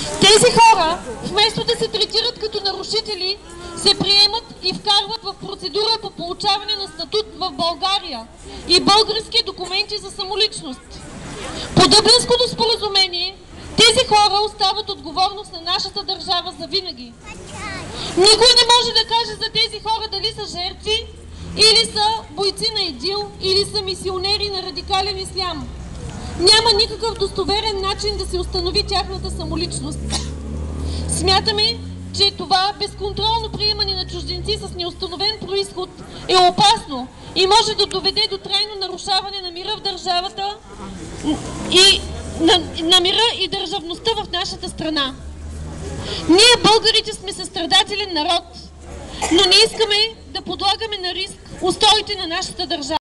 Тези хора, вместо да се третират като нарушители, се приемат и вкарват в процедура по получаване на статут в България и български документи за самоличност. По Дъблинското споразумение тези хора остават отговорност на нашата държава за винаги. Никой не може да каже за тези хора дали са жертви, или са бойци на ИДИЛ, или са мисионери на радикален ислям. Няма никакъв достоверен начин да се установи тяхната самоличност. Смятаме, че това безконтролно приемане на чужденци с неустановен произход е опасно и може да доведе до трайно нарушаване на мира в държавата и на мира и държавността в нашата страна. Ние, българите, сме състрадателен народ, но не искаме да подлагаме на риск устоите на нашата държава.